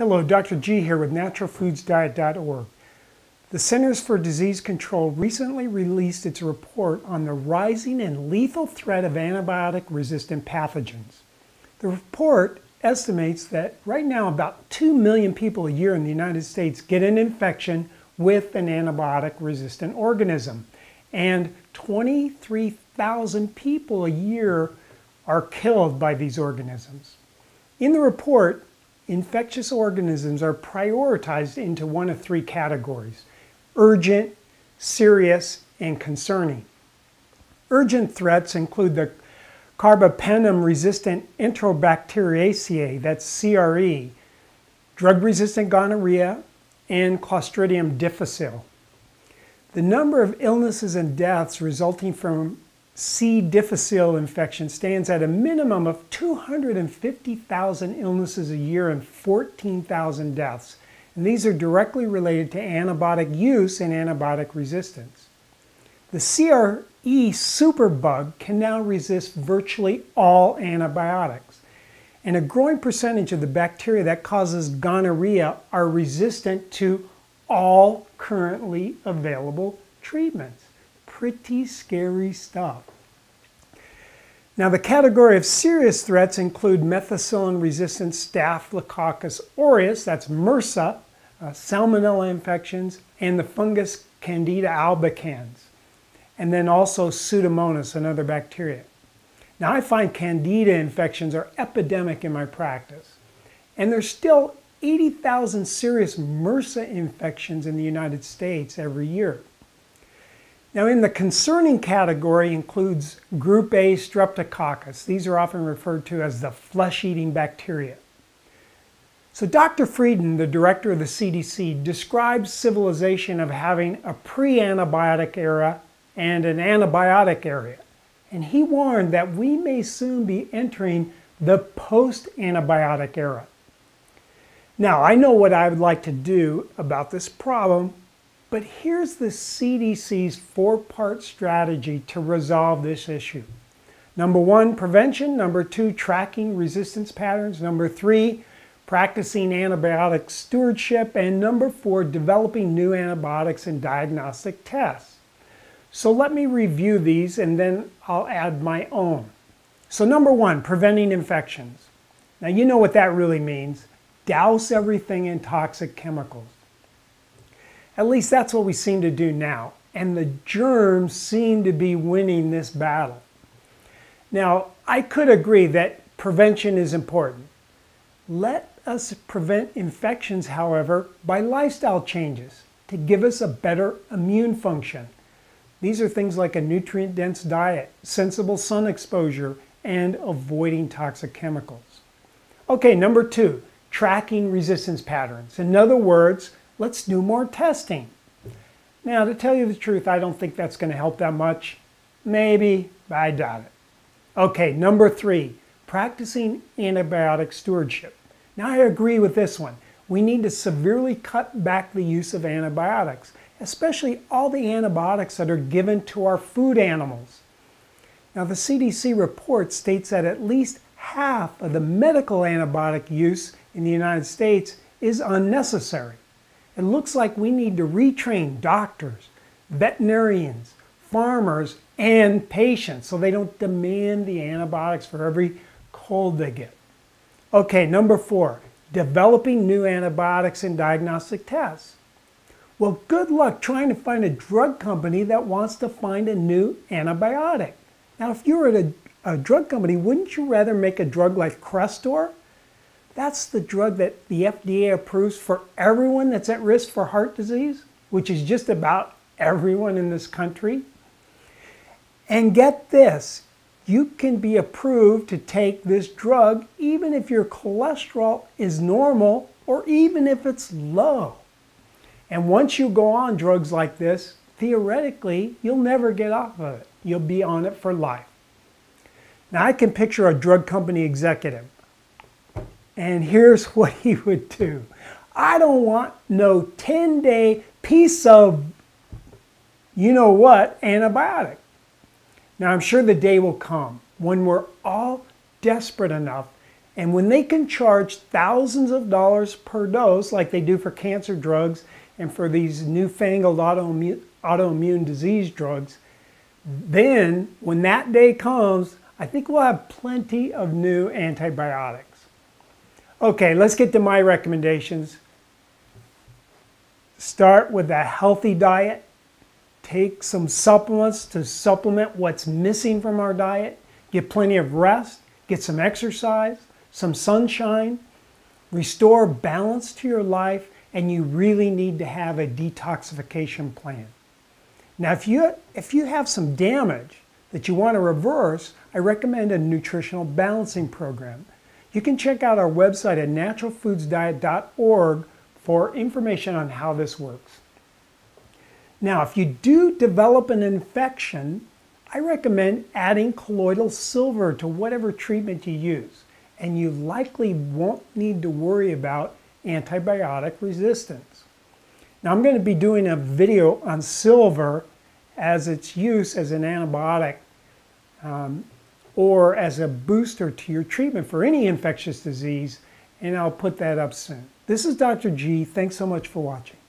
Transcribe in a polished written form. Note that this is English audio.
Hello, Dr. G here with naturalfoodsdiet.org. The Centers for Disease Control recently released its report on the rising and lethal threat of antibiotic-resistant pathogens. The report estimates that right now about 2 million people a year in the United States get an infection with an antibiotic-resistant organism, and 23,000 people a year are killed by these organisms. In the report, infectious organisms are prioritized into one of three categories: urgent, serious, and concerning. Urgent threats include the carbapenem-resistant Enterobacteriaceae, that's CRE, drug-resistant gonorrhea, and Clostridium difficile. The number of illnesses and deaths resulting from C. difficile infection stands at a minimum of 250,000 illnesses a year and 14,000 deaths. And these are directly related to antibiotic use and antibiotic resistance. The CRE superbug can now resist virtually all antibiotics. And a growing percentage of the bacteria that causes gonorrhea are resistant to all currently available treatments. Pretty scary stuff. Now, the category of serious threats include methicillin-resistant Staphylococcus aureus, that's MRSA, salmonella infections, and the fungus Candida albicans, and then also Pseudomonas, another bacteria. Now, I find Candida infections are epidemic in my practice, and there's still 80,000 serious MRSA infections in the United States every year. Now, in the concerning category includes Group A Streptococcus. These are often referred to as the flesh-eating bacteria. So Dr. Frieden, the director of the CDC, describes civilization of having a pre-antibiotic era and an antibiotic era. And he warned that we may soon be entering the post-antibiotic era. Now, I know what I would like to do about this problem, but here's the CDC's four-part strategy to resolve this issue. Number one, prevention. Number two, tracking resistance patterns. Number three, practicing antibiotic stewardship. And number four, developing new antibiotics and diagnostic tests. So let me review these and then I'll add my own. So number one, preventing infections. Now you know what that really means. Douse everything in toxic chemicals. At least that's what we seem to do now, and the germs seem to be winning this battle. Now, I could agree that prevention is important. Let us prevent infections, however, by lifestyle changes to give us a better immune function. These are things like a nutrient-dense diet, sensible sun exposure, and avoiding toxic chemicals. Okay, number two, tracking resistance patterns. In other words, let's do more testing. Now, to tell you the truth, I don't think that's going to help that much. Maybe, but I doubt it. Okay, number three, practicing antibiotic stewardship. Now, I agree with this one. We need to severely cut back the use of antibiotics, especially all the antibiotics that are given to our food animals. Now, the CDC report states that at least half of the medical antibiotic use in the United States is unnecessary. It looks like we need to retrain doctors, veterinarians, farmers, and patients so they don't demand the antibiotics for every cold they get. Okay, number four, developing new antibiotics and diagnostic tests. Well, good luck trying to find a drug company that wants to find a new antibiotic. Now, if you were at a drug company, wouldn't you rather make a drug like Crestor? That's the drug that the FDA approves for everyone that's at risk for heart disease, which is just about everyone in this country. And get this, you can be approved to take this drug even if your cholesterol is normal or even if it's low. And once you go on drugs like this, theoretically, you'll never get off of it. You'll be on it for life. Now, I can picture a drug company executive. And here's what he would do. I don't want no 10-day piece of you-know-what antibiotic. Now, I'm sure the day will come when we're all desperate enough And when they can charge thousands of dollars per dose, like they do for cancer drugs and for these newfangled autoimmune disease drugs, then when that day comes, I think we'll have plenty of new antibiotics. Okay, let's get to my recommendations. Start with a healthy diet. Take some supplements to supplement what's missing from our diet. Get plenty of rest. Get some exercise, some sunshine. Restore balance to your life, and you really need to have a detoxification plan. Now, if you have some damage that you want to reverse, I recommend a nutritional balancing program. You can check out our website at naturalfoodsdiet.org for information on how this works. Now, if you do develop an infection, I recommend adding colloidal silver to whatever treatment you use, and you likely won't need to worry about antibiotic resistance. Now, I'm going to be doing a video on silver as its use as an antibiotic or as a booster to your treatment for any infectious disease, and I'll put that up soon. This is Dr. G. Thanks so much for watching.